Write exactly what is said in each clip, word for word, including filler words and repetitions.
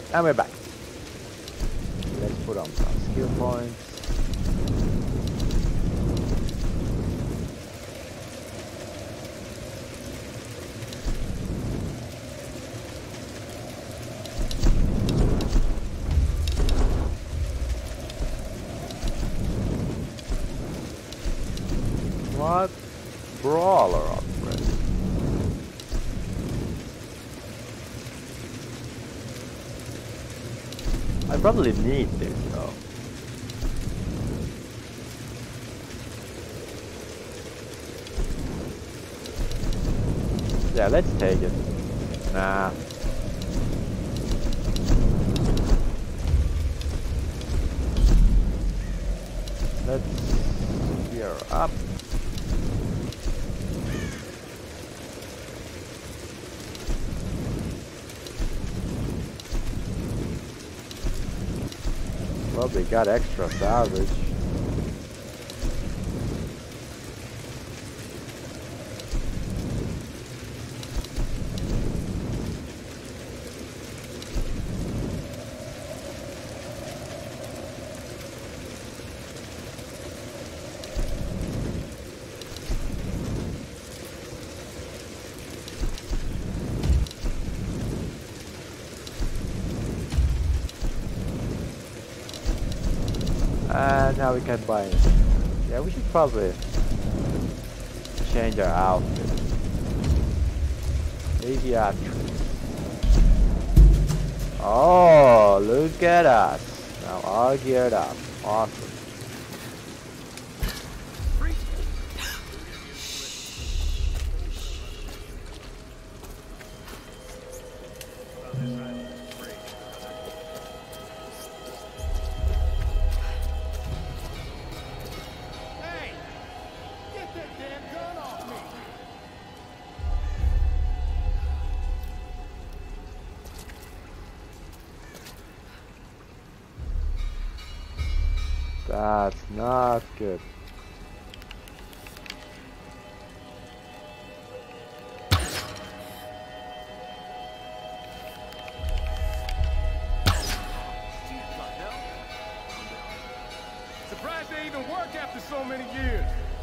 And we're back. Let's put on some skill points. What? Brawler upgrade. I probably need this though. Yeah, let's take it. Nah. Let's gear up. Well, they got extra salvage. And now we can buy it. Yeah, we should probably change our outfit. Aviatrix. Oh, look at us. Now all geared up. Awesome. That's not good. Surprised they even work after so many years.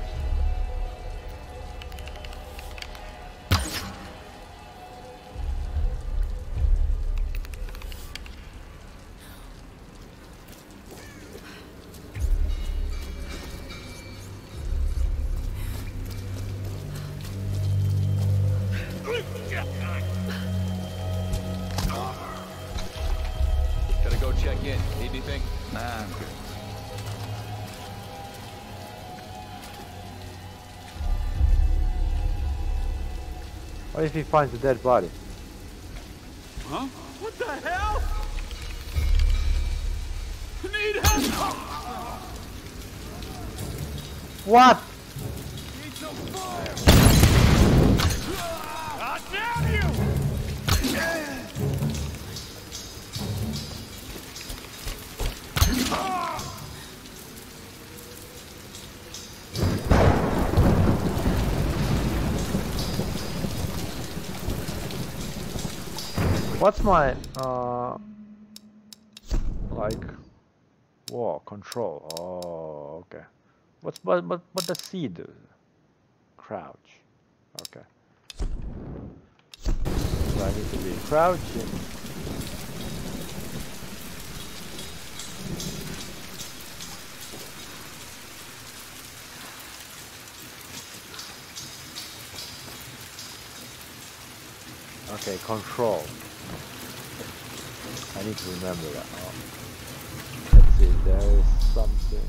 Gotta go check in. Need anything? Nah, I'm good. What if he finds a dead body? Huh? What the hell? Need help! What? Need some fire! Ah, damn you! What's my uh like whoa control? Oh, okay. What's what what what does C do? Crouch. Okay. So I need to be crouching. Okay, control. I need to remember that. Oh. Let's see, there is something.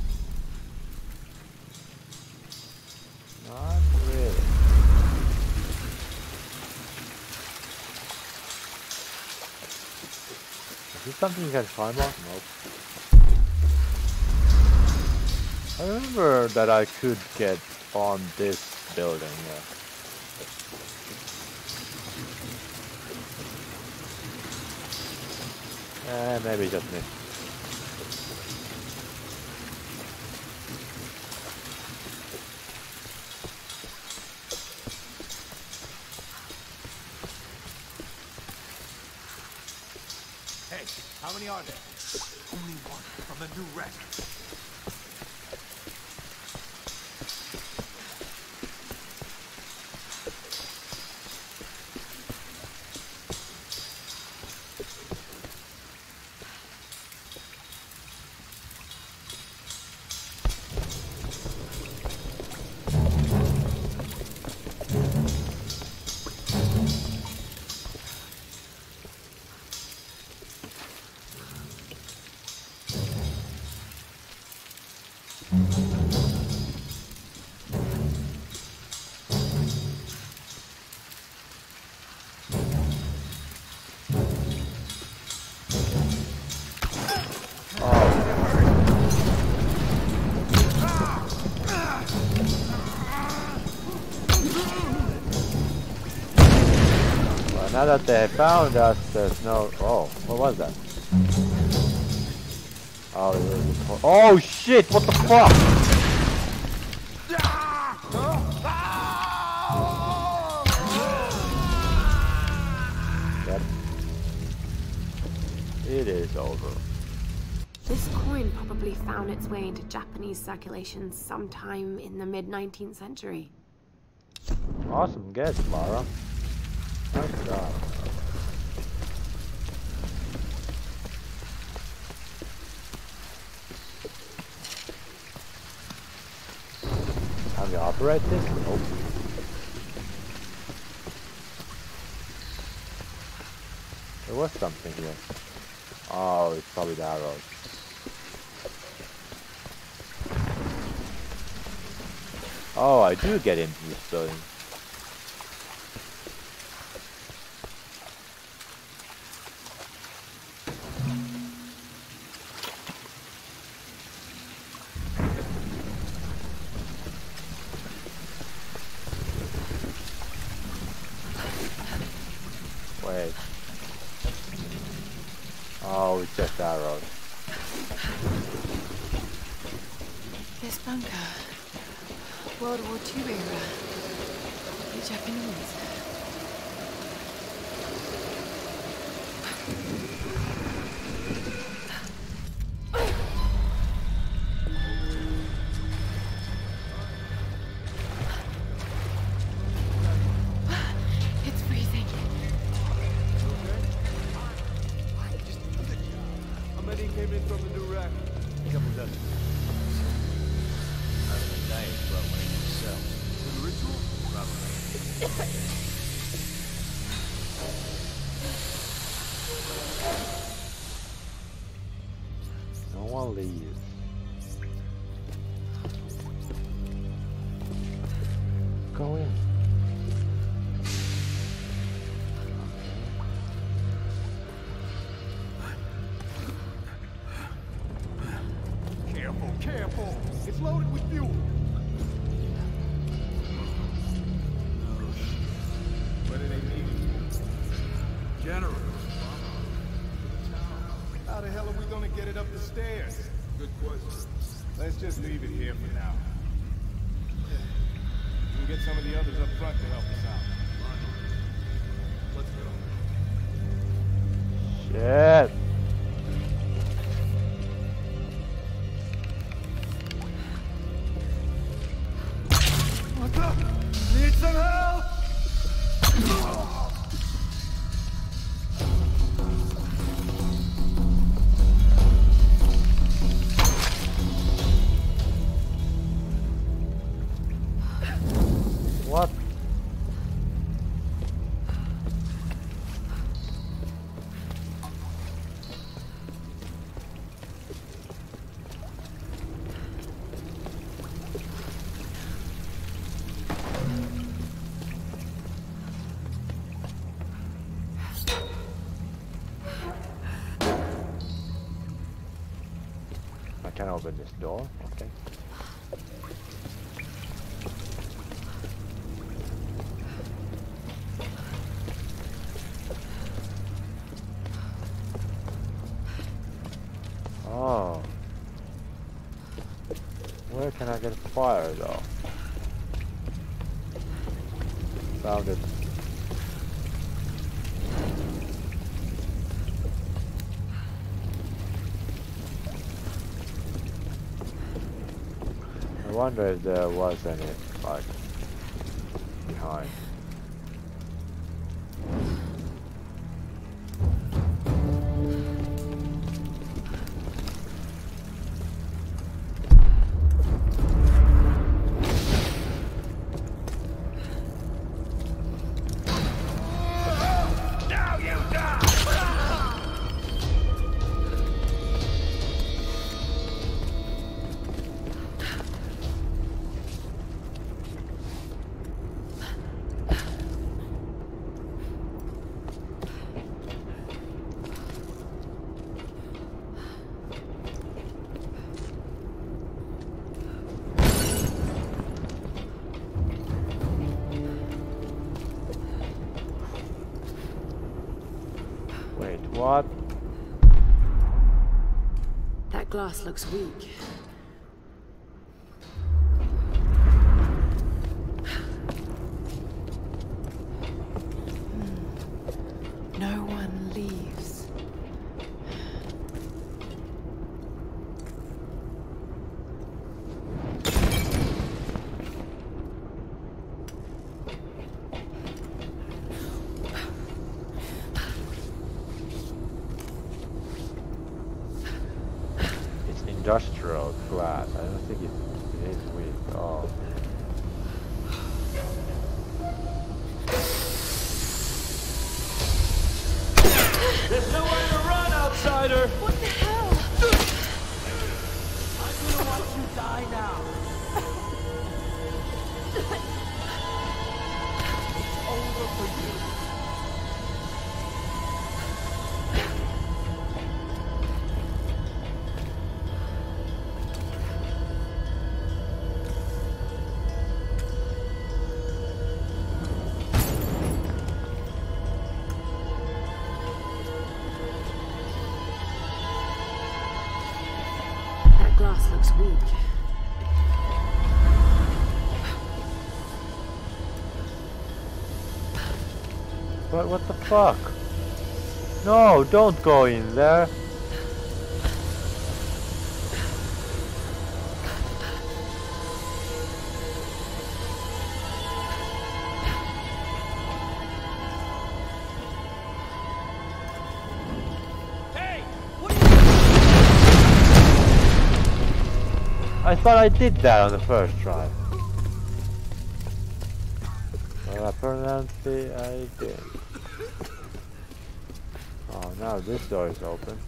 Not really. Is this something you can climb on? Nope. I remember that I could get on this building, yeah. Eh, maybe just me. Hey, how many are there? Only one from the new wreck. Now that they found us, there's no. Oh, what was that? Oh, it was... oh shit! What the fuck? Yep. It is over. This coin probably found its way into Japanese circulation sometime in the mid nineteenth century. Awesome guess, Lara. Nice job. How do you operate this? Nope. There was something here. Oh, it's probably the arrows. Oh, I do get into this building. Wait. Oh, it's just arrows. This bunker. World War Two era. The Japanese. It's freezing. How many came in from the new wreck? A couple dozen. Out of the night, probably himself. For the ritual? Probably. No one leaves. Go in. Careful, careful! It's loaded with fuel! Oh, shit. What do they need? General. How the hell are we gonna get it up the stairs? Good question. Let's just leave it here for now. We can get some of the others up front to help us out. Let's go. Shit. What's up? Need some help? What? I can open this door, okay. Oh. Where can I get fire though? Found it. wonder if there was any, like, behind. What? That glass looks weak. Hmm. No one leaves. Industrial glass. I don't think it, it is weak at all. There's nowhere to run, outsider! What the hell? I'm gonna watch you die now. It's over for you. Glass looks weak. But what the fuck? No, don't go in there. I thought I did that on the first try. Well, apparently I did. Oh, now this door is open.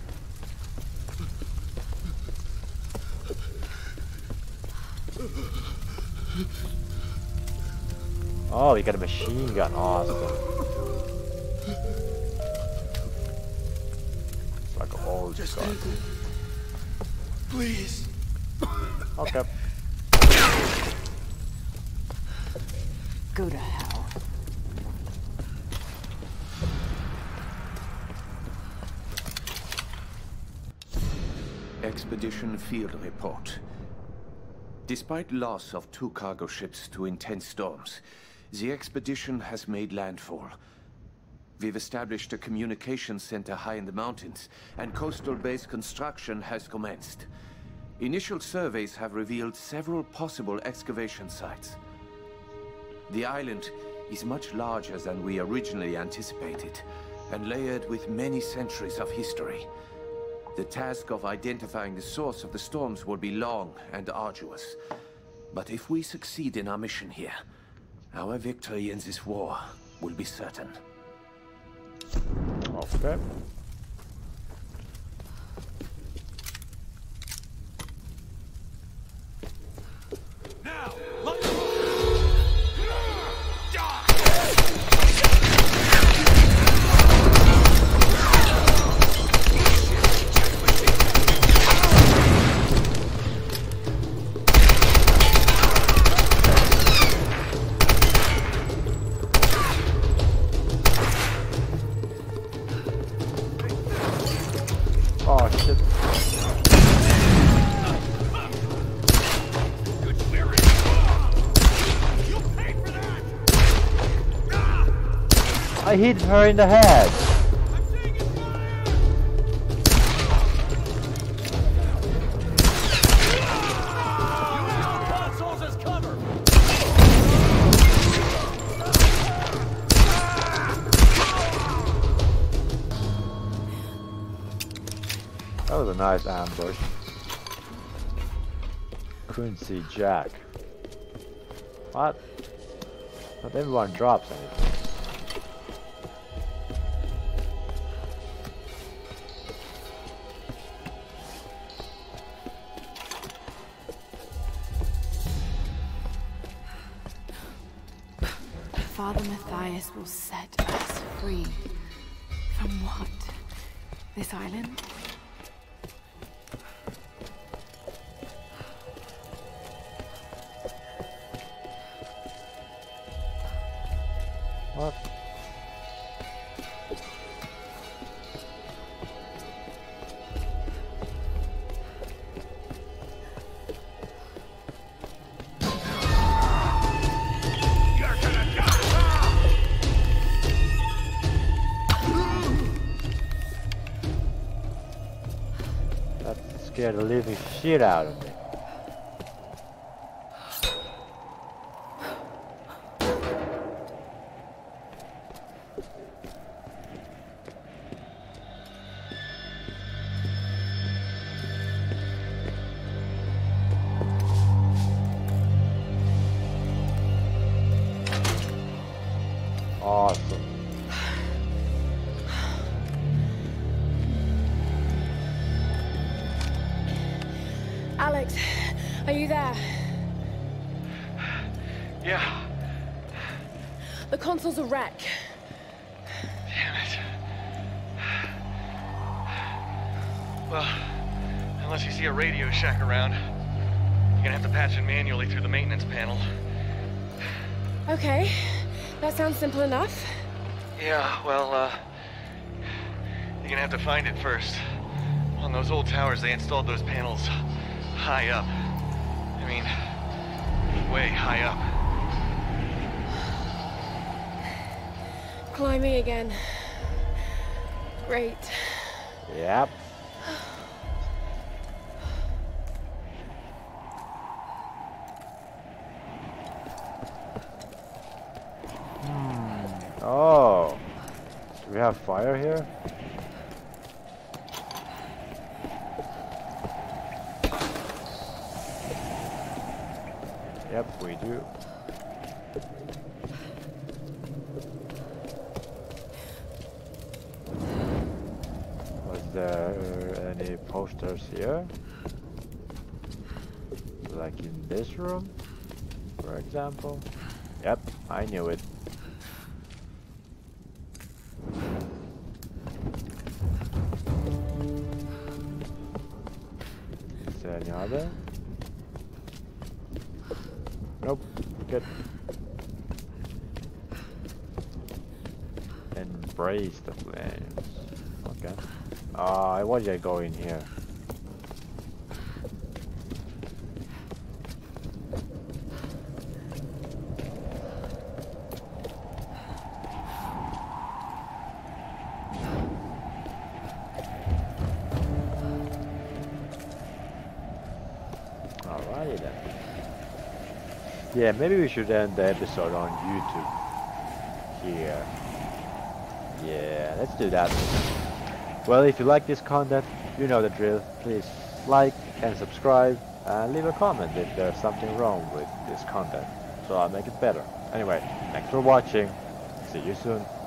Oh, you got a machine gun. Awesome. It's like an old Just gun. Please. Okay. Go to hell. Expedition field report. Despite loss of two cargo ships to intense storms, the expedition has made landfall. We've established a communications center high in the mountains, and coastal base construction has commenced. Initial surveys have revealed several possible excavation sites. The island is much larger than we originally anticipated, and layered with many centuries of history. The task of identifying the source of the storms will be long and arduous. But if we succeed in our mission here, our victory in this war will be certain. Okay. Now, let's Oh shit. I hit her in the head. console That was a nice ambush. Couldn't see Jack. What? Not everyone drops anything. Father Matthias will set us free. From what? This island? What? That scared the living shit out of me. Awesome. Alex, are you there? Yeah. The console's a wreck. Damn it. Well, unless you see a Radio Shack around, you're gonna have to patch it manually through the maintenance panel. Okay, that sounds simple enough. Yeah, well, uh... you're gonna have to find it first. On those old towers, they installed those panels high up. I mean, way high up. Climbing again. Great. Yep. Hmm. Oh. Do we have fire here? Yep, we do. Was there any posters here? Like in this room, for example? Yep, I knew it. Is there any other? Nope. Good. Embrace the flames. Okay. Ah, uh, why did I go in here? Alrighty then. Yeah, maybe we should end the episode on YouTube here. Yeah, let's do that. Well, if you like this content, you know the drill. Please like and subscribe and leave a comment if there's something wrong with this content, so I'll make it better. Anyway, thanks for watching. See you soon.